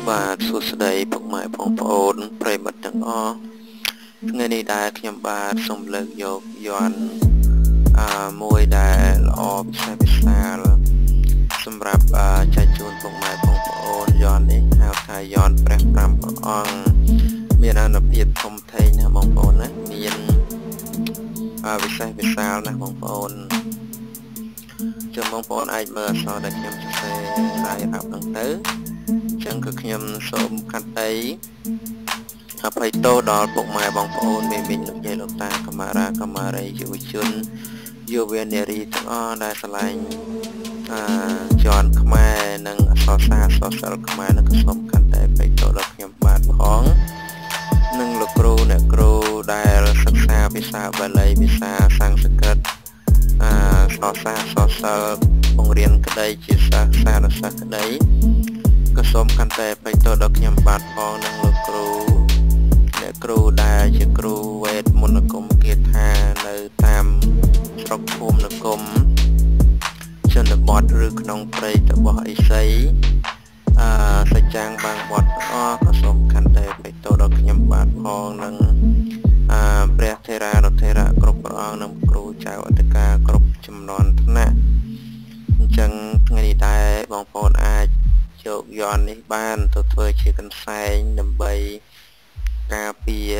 បាទសួស្តីពុកម៉ែបងប្អូនប្រិយមិត្តទាំងអស់ថ្ងៃនេះដែរខ្ញុំបាទសូមលើកយកយ័ន្តមួយដែលល្អពិសេសពិសាលសម្រាប់ចែកជូនពុកម៉ែបងប្អូនយ័ន្តនេះហៅថាយ័ន្តព្រះ5ព្រះអង្គមានអានុភាពធំធេងណាបងប្អូនណាមានពិសេសពិសាលណាបងប្អូនចាំបងប្អូនអាចមើលអក្សរដែលខ្ញុំសរសេរដៃរាប់ហ្នឹងទៅចឹងគឺខ្ញុំសូមខន្តីអភ័យទោសដល់ពុកម៉ែបងប្អូនមេមីងលោកយាយលោកតាកម្មារាកម្មារីយុវជនយុវនារីទាំងអស់ដែលស្រឡាញ់យ័ន្តខ្មែរនិងអក្សរសាស្ត្រអក្សរសិល្ប៍ខ្មែរនឹងសូមខន្តីអភ័យទោសដល់ខ្ញុំបាទផងនិងលោកគ្រូអ្នកគ្រូដែលសិក្សាភាសាបាលីភាសាសំស្ក្រឹតអក្សរសាស្ត្រអក្សរសិល្ប៍បង្រៀនក្តីជាសាស្ត្រសាស្ត្រក្តីក៏សូមខន្តីអភ័យទោសដល់ខ្ញុំបាទផងនិងលោកគ្រូអ្នកគ្រូដែលជាគ្រូវេទមន្តអាគមគាថានៅតាមស្រុកភូមិនគរជនបទឬក្នុងព្រៃតបោះអេសីសច្ចាំងបាងវត្តទាំងអស់ក៏សូមខន្តីអភ័យទោសដល់ខ្ញុំបាទផងនិងព្រះថេរានុថេរៈគ្រប់ព្រះអង្គនិងគ្រូចៅអធិការគ្រប់ចំនួនថ្នាក់អញ្ចឹងថ្ងៃនេះដែរបងប្អូនអាចយកយ័ន្តនេះបានទៅធ្វើជាកន្សែងដើម្បីការពារ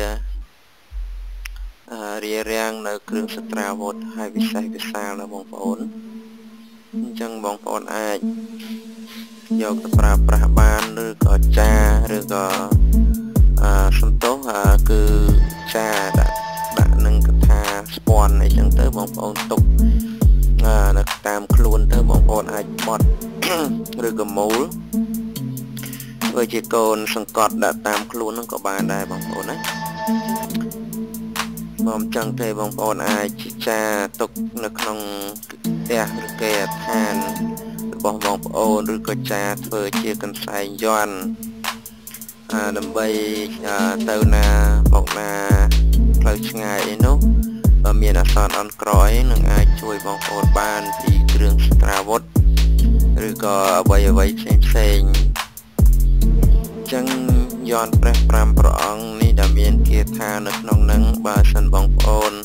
រារាំងនៅគ្រឿងសត្រាវុធហើយវិសេសវិសាលណាបងប្អូនអញ្ចឹងបងប្អូនអាចយកទៅប្រើប្រាស់បានឬក៏ចាឬក៏សំទោសគឺចាដាក់នឹងកថាស្ពាន់អីចឹងទៅបងប្អូនទុកនៅតាមខ្លួនទៅបងប្អូនអាចបត់ឬក៏មូលធ្វើជាកូនសង្កត់ដាក់តាមខ្លួនហ្នឹងក៏បានដែរបងប្អូនណាមកអញ្ចឹងទេបងប្អូនអាចចាទុកនៅក្នុងផ្ទះឬគេឋានរបស់បងប្អូនឬក៏ចាធ្វើជាកន្សែងយ័ន្តដើម្បីទៅណាមកណាផ្លូវឆ្ងាយអីនោះបើមានអាសន្នអន់ក្រយនឹងអាចជួយបងប្អូនបានពីគ្រឿងសត្រាវុធឬក៏អ្វីផ្សេងចឹងយ័ន្តព្រះ5ព្រះអង្គនេះដែលមានគាថានៅក្នុងនឹងបើសិនបងប្អូន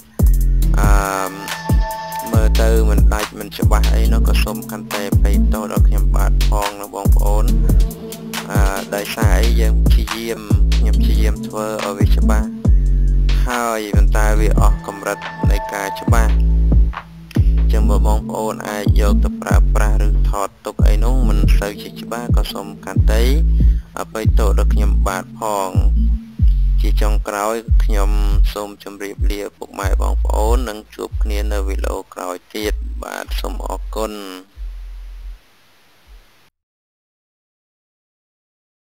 មើលទៅមិនដាច់មិនច្បាស់អីនោះក៏សូមខន្តីអភ័យទោសដល់ខ្ញុំបាទផងណាបងប្អូនដោយសារអីយើងខ្ញុំព្យាយាមធ្វើឲ្យវាច្បាស់ហើយប៉ុន្តែវាអស់កម្រិតនៃការច្បាស់ចឹងបើបងប្អូនអាចយកទៅប្រើប្រាស់ឬថតទុកអីនោះមិនសូវជាច្បាស់ក៏សូមខន្តីអភ័យទោសដល់ខ្ញុំបាទផងជាចុងក្រោយខ្ញុំសូមជម្រាបលាពុកម៉ែបងប្អូននិងជួបគ្នានៅវីដេអូក្រោយទៀតបាទសូមអរគុណ